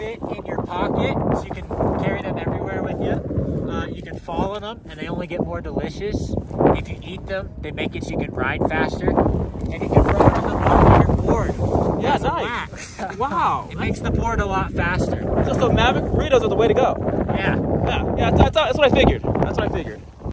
fit in your pocket, so you can carry them everywhere with you. You can fall on them, and they only get more delicious. If you eat them, they make it so you can ride faster, and you can run on them off your board. Yeah, nice. Wow. It makes the board a lot faster. So Maverik Burritos are the way to go. Yeah. Yeah, that's what I figured. That's what I figured.